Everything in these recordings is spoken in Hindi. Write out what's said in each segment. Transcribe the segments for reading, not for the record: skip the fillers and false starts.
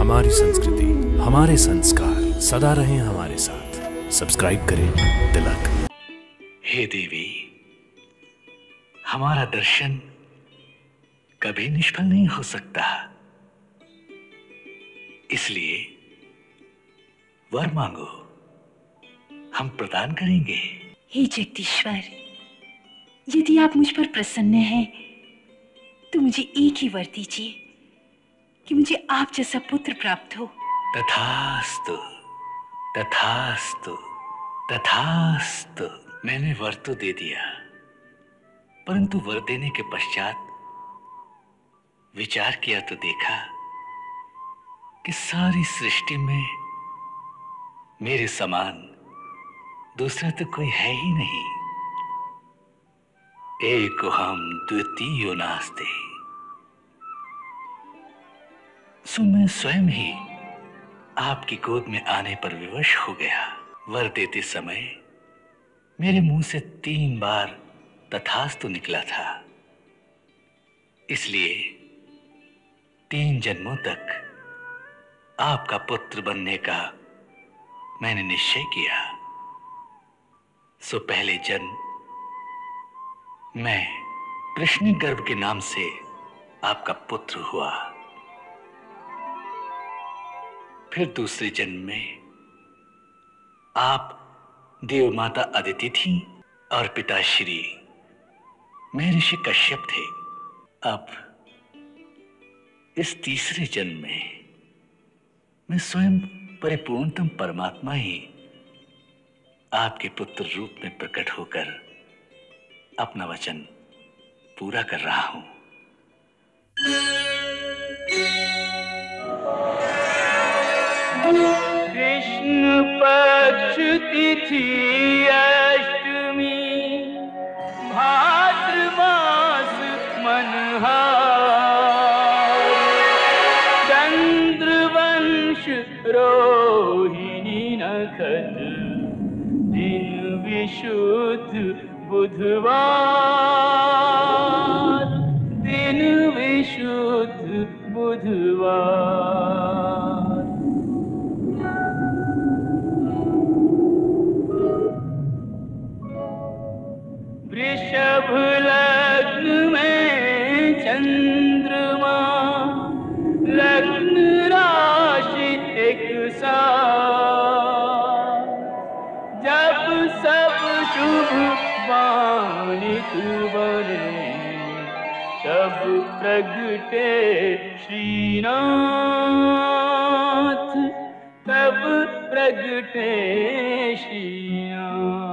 हमारी संस्कृति, हमारे संस्कार सदा रहें हमारे साथ। सब्सक्राइब करें तिलक। हे देवी, हमारा दर्शन कभी निष्फल नहीं हो सकता, इसलिए वर मांगो, हम प्रदान करेंगे। हे जगदीश्वर, यदि आप मुझ पर प्रसन्न हैं तो मुझे एक ही वर दीजिए कि मुझे आप जैसा पुत्र प्राप्त हो। तथास्तु, तथास्तु, तथास्तु। मैंने वर तो दे दिया, परंतु वर देने के पश्चात विचार किया तो देखा कि सारी सृष्टि में मेरे समान दूसरा तो कोई है ही नहीं। एकोहम द्वितीयो नास्ति। सो मैं स्वयं ही आपकी गोद में आने पर विवश हो गया। वर देते समय मेरे मुंह से 3 बार तथास्तु निकला था, इसलिए 3 जन्मों तक आपका पुत्र बनने का मैंने निश्चय किया। सो पहले जन्म मैं कृष्ण गर्भ के नाम से आपका पुत्र हुआ, फिर दूसरे जन्म में आप देव माता अदिति थी और पिताश्री महर्षि कश्यप थे। अब इस तीसरे जन्म में मैं स्वयं परिपूर्णतम परमात्मा ही आपके पुत्र रूप में प्रकट होकर अपना वचन पूरा कर रहा हूं। कृष्ण पक्ष तिथि अष्टमी, भाद्र मास मनहार, चंद्रवंश रोहिणी नखत, दिन विशुद्ध बुधवार, दिन विशुद्ध बुधवार। वृषभ लग्न में चंद्रमा, लग्न राशि एक साथ, जब सब शुभ बाणित बने, तब प्रगटे श्रीनाथ, तब प्रगटे श्रीनाथ।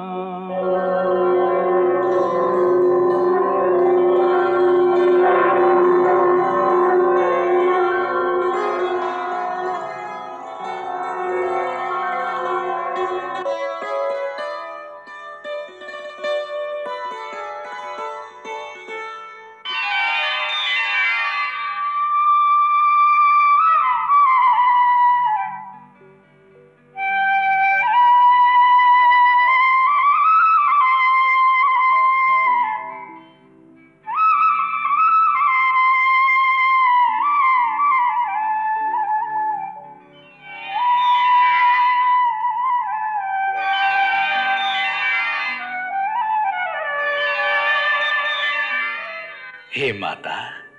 हे माता,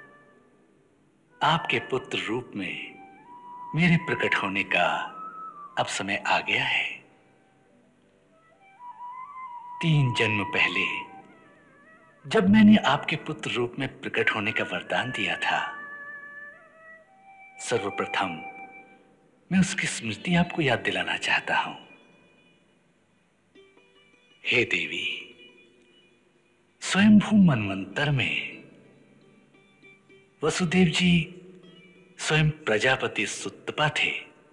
आपके पुत्र रूप में मेरे प्रकट होने का अब समय आ गया है। 3 जन्म पहले जब मैंने आपके पुत्र रूप में प्रकट होने का वरदान दिया था, सर्वप्रथम मैं उसकी स्मृति आपको याद दिलाना चाहता हूं। हे देवी, स्वयंभू मनवंतर में वसुदेव जी स्वयं प्रजापति सुतपा थे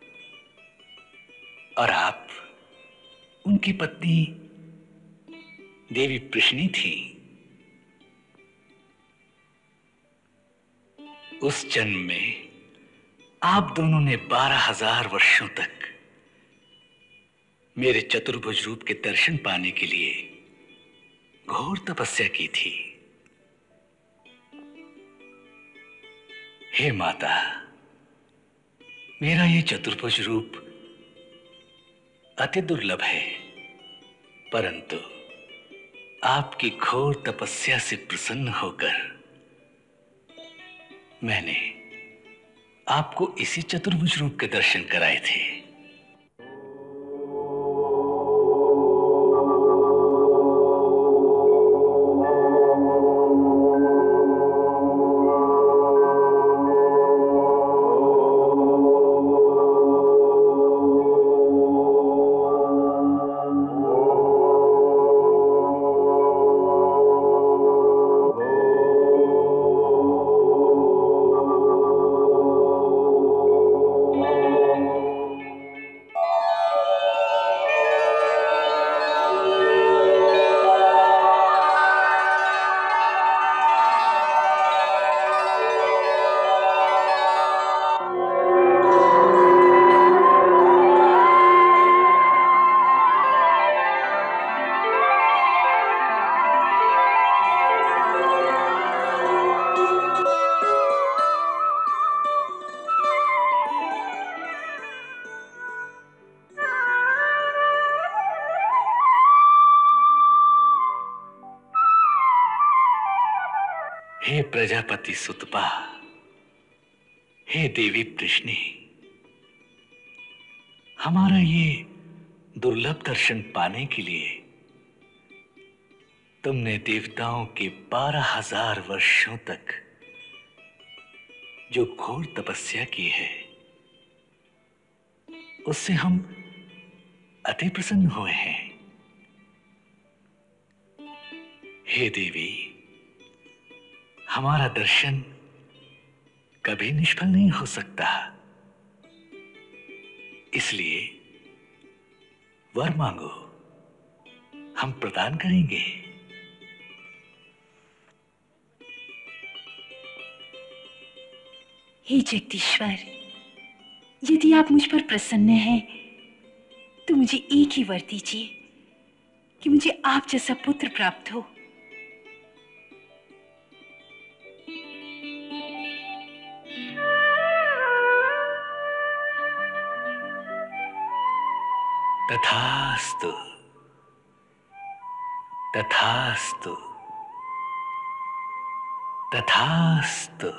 और आप उनकी पत्नी देवी प्रश्नी थी। उस जन्म में आप दोनों ने 12,000 वर्षों तक मेरे चतुर्भुज रूप के दर्शन पाने के लिए घोर तपस्या की थी। हे माता, मेरा ये चतुर्भुज रूप अति दुर्लभ है, परंतु आपकी घोर तपस्या से प्रसन्न होकर मैंने आपको इसी चतुर्भुज रूप के दर्शन कराए थे। हे प्रजापति सुतपा, हे देवी प्रश्नि, हमारा ये दुर्लभ दर्शन पाने के लिए तुमने देवताओं के 12,000 वर्षों तक जो घोर तपस्या की है उससे हम अति प्रसन्न हुए हैं। हे देवी, हमारा दर्शन कभी निष्फल नहीं हो सकता, इसलिए वर मांगो, हम प्रदान करेंगे। हे जगदीश्वर, यदि आप मुझ पर प्रसन्न हैं तो मुझे एक ही वर दीजिए कि मुझे आप जैसा पुत्र प्राप्त हो। तथास्तु, तथास्तु, तथास्तु।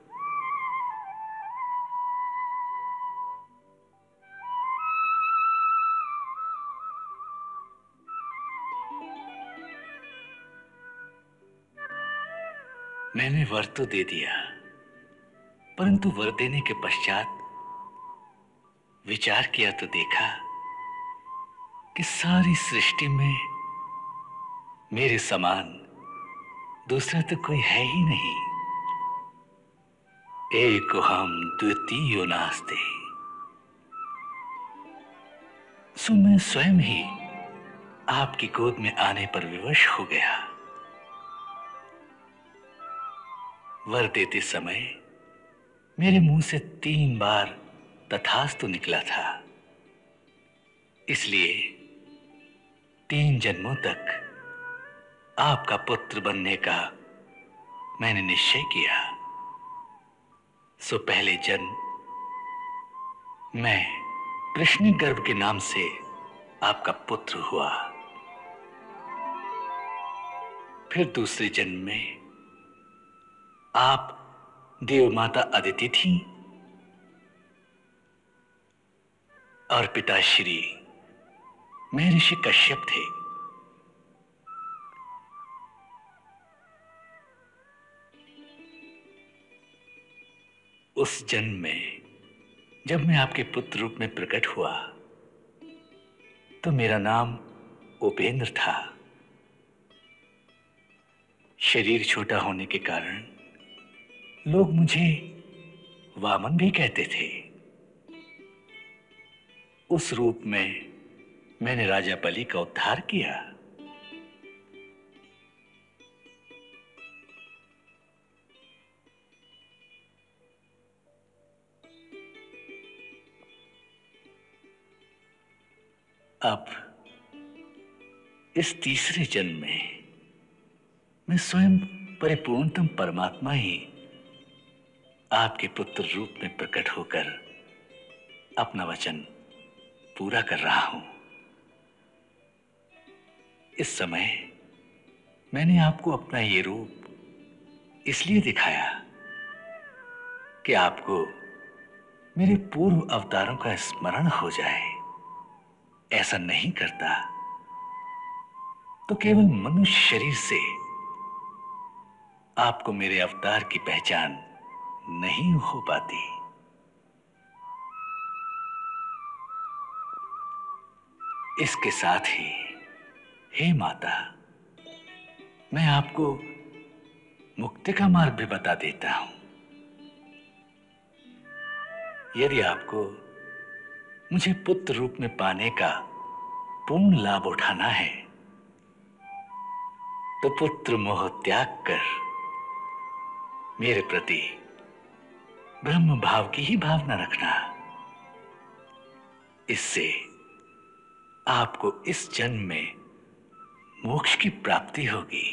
मैंने वर तो दे दिया, परंतु वर देने के पश्चात विचार किया तो देखा कि सारी सृष्टि में मेरे समान दूसरा तो कोई है ही नहीं। एको हम द्वितीयो नास्ते। सो मैं स्वयं ही आपकी गोद में आने पर विवश हो गया। वर देते समय मेरे मुंह से 3 बार तथास्तु निकला था, इसलिए 3 जन्मों तक आपका पुत्र बनने का मैंने निश्चय किया। सो पहले जन्म मैं कृष्ण गर्भ के नाम से आपका पुत्र हुआ, फिर दूसरे जन्म में आप देव माता अदिति थी और पिताश्री महर्षि कश्यप थे। उस जन्म में जब मैं आपके पुत्र रूप में प्रकट हुआ तो मेरा नाम उपेंद्र था। शरीर छोटा होने के कारण लोग मुझे वामन भी कहते थे। उस रूप में मैंने राजा बलि का उद्धार किया। अब इस तीसरे जन्म में मैं स्वयं परिपूर्णतम परमात्मा ही आपके पुत्र रूप में प्रकट होकर अपना वचन पूरा कर रहा हूं। इस समय मैंने आपको अपना ये रूप इसलिए दिखाया कि आपको मेरे पूर्व अवतारों का स्मरण हो जाए। ऐसा नहीं करता तो केवल मनुष्य शरीर से आपको मेरे अवतार की पहचान नहीं हो पाती। इसके साथ ही हे माता, मैं आपको मुक्ति का मार्ग भी बता देता हूं। यदि आपको मुझे पुत्र रूप में पाने का पूर्ण लाभ उठाना है तो पुत्र मोह त्याग कर मेरे प्रति ब्रह्म भाव की ही भावना रखना। इससे आपको इस जन्म में मोक्ष की प्राप्ति होगी।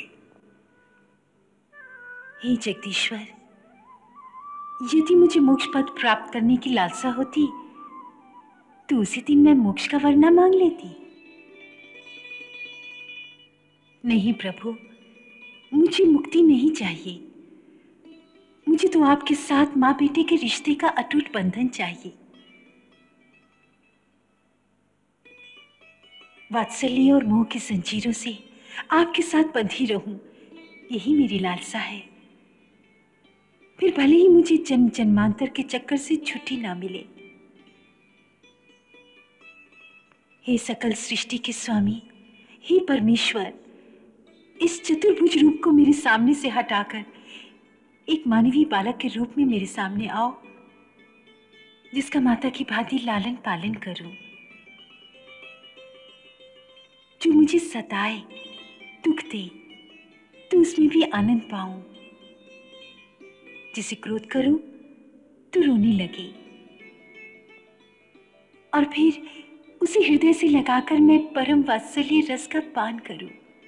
हे जगदीश्वर, यदि मुझे मोक्ष पद प्राप्त करने की लालसा होती तो उसी दिन मैं मोक्ष का वर न मांग लेती। नहीं प्रभु, मुझे मुक्ति नहीं चाहिए। मुझे तो आपके साथ मां बेटे के रिश्ते का अटूट बंधन चाहिए। वात्सल्य और मोह की जंजीरों से आपके साथ बंधी रहूं, यही मेरी लालसा है। फिर भले ही मुझे जन्म जन्मांतर के चक्कर से छुट्टी ना मिले। हे सकल सृष्टि के स्वामी, हे परमेश्वर, इस चतुर्भुज रूप को मेरे सामने से हटाकर एक मानवीय बालक के रूप में मेरे सामने आओ, जिसका माता की भांति लालन पालन करूं। जो मुझे सताए, दुख दे, तो उसमें भी आनंद पाऊं। जिसे क्रोध करूं तो रोने लगे, और फिर उसे हृदय से लगाकर मैं परम वात्सल्य रस का पान करूं।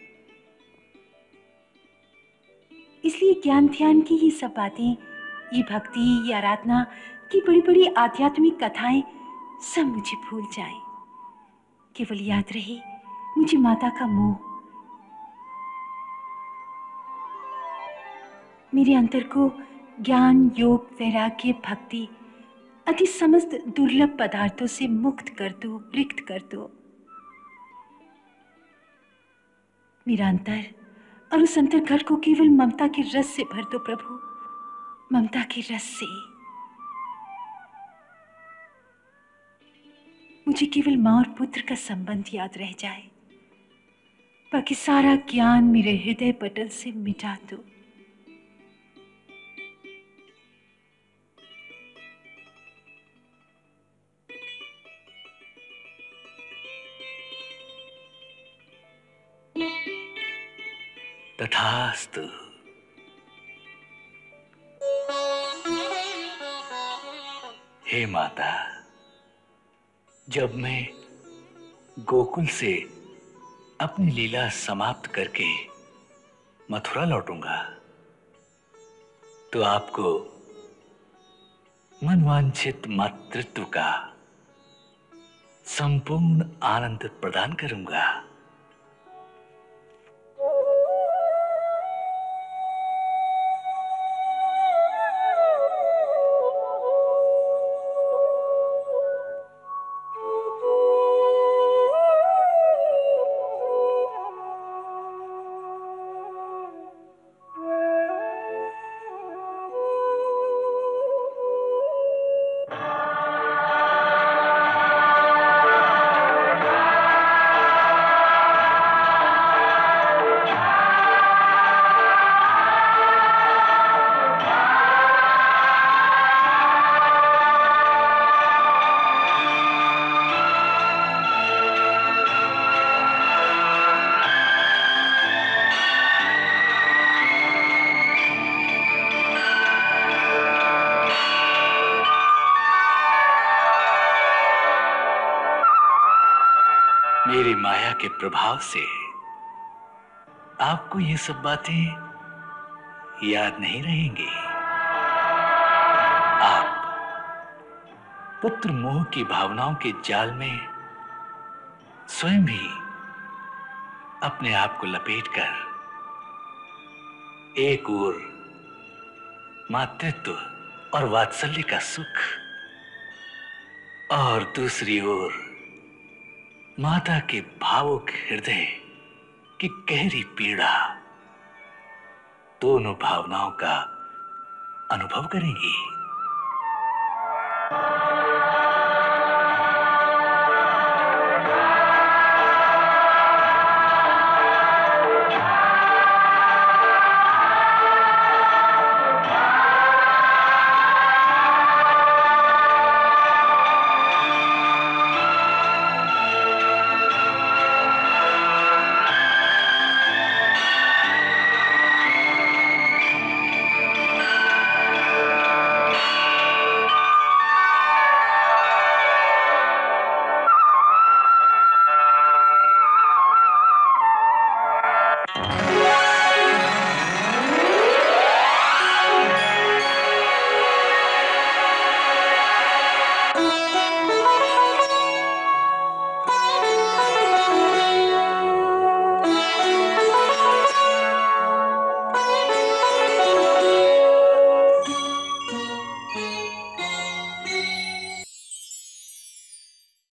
इसलिए ज्ञान ध्यान की ये सब बातें, ये भक्ति, ये आराधना की बड़ी बड़ी आध्यात्मिक कथाएं सब मुझे भूल जाएं। केवल याद रहे मुझे माता का मोह। मेरे अंतर को ज्ञान, योग, वैराग्य, भक्ति आदि समस्त दुर्लभ पदार्थों से मुक्त कर दो, रिक्त कर दो। मेरा अंतर और उस अंतर घर को केवल ममता के रस से भर दो प्रभु, ममता के रस से। मुझे केवल मां और पुत्र का संबंध याद रह जाए, बाकी सारा ज्ञान मेरे हृदय पटल से मिटा दो। तथास्तु। हे माता, जब मैं गोकुल से अपनी लीला समाप्त करके मथुरा लौटूंगा तो आपको मनवांछित मातृत्व का संपूर्ण आनंद प्रदान करूंगा। मेरी माया के प्रभाव से आपको ये सब बातें याद नहीं रहेंगी। आप पुत्र मोह की भावनाओं के जाल में स्वयं भी अपने आप को लपेटकर एक ओर मातृत्व और वात्सल्य का सुख और दूसरी ओर माता के भावुक हृदय की गहरी पीड़ा, दोनों भावनाओं का अनुभव करेंगी।